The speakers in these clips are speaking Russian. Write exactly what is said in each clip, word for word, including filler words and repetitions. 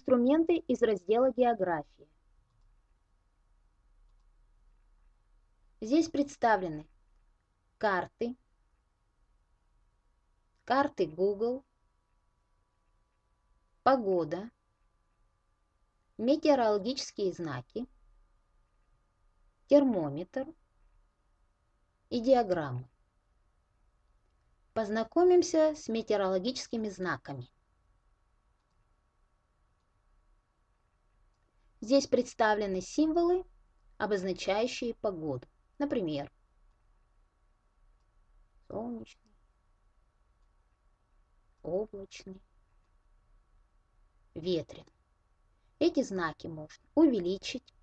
инструменты из раздела «География». Здесь представлены карты, карты Google, погода, метеорологические знаки, термометр и диаграммы. Познакомимся с метеорологическими знаками. Здесь представлены символы, обозначающие погоду. Например, солнечный, облачный, ветреный. Эти знаки можно увеличить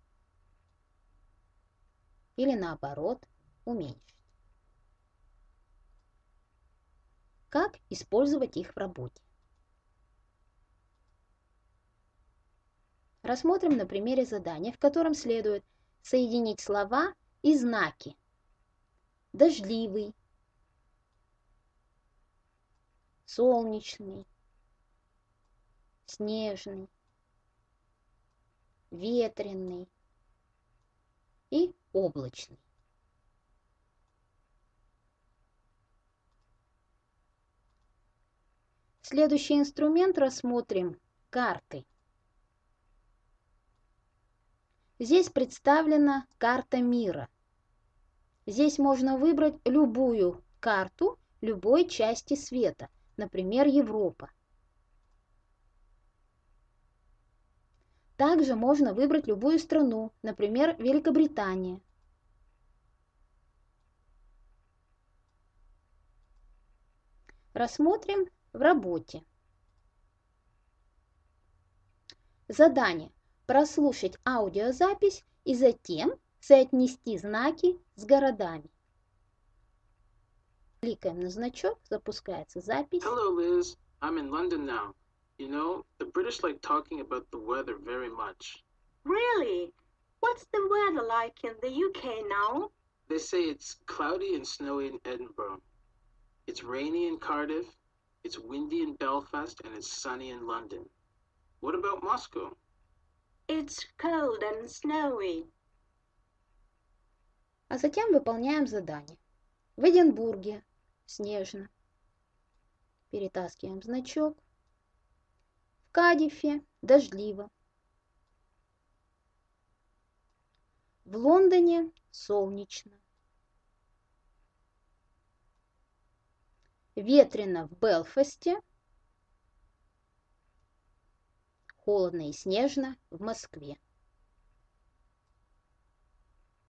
или наоборот уменьшить. Как использовать их в работе? Рассмотрим на примере задания, в котором следует соединить слова и знаки. Дождливый, солнечный, снежный, ветреный и облачный. Следующий инструмент рассмотрим карты. Здесь представлена карта мира. Здесь можно выбрать любую карту любой части света, например, Европа. Также можно выбрать любую страну, например, Великобритания. Рассмотрим в работе. Задание: прослушать аудиозапись и затем соотнести знаки с городами. Кликаем на значок, запускается запись. Hello, Liz. I'm in London now. You know, the British like talking about the weather very much. Really? What's the weather like in the U K now? They say it's cloudy and snowy in Edinburgh. It's rainy in Cardiff, it's windy in Belfast, and it's sunny in London. What about Moscow? It's cold and snowy. А затем выполняем задание. В Эдинбурге снежно. Перетаскиваем значок. В Кардиффе дождливо. В Лондоне солнечно. Ветрено в Белфасте. Холодно и снежно в Москве.